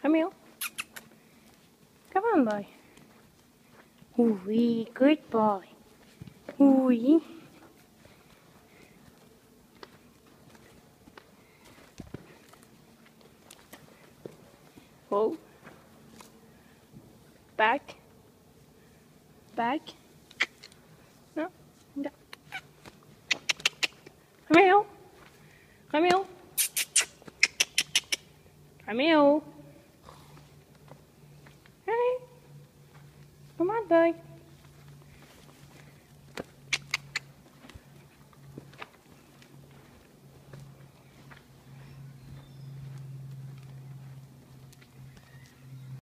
Come here. Come on, boy. Ooh, good boy. Ooh. Whoa. Back. Back. No. No. Come here. Come here. Come here. Hey. Come on, boy.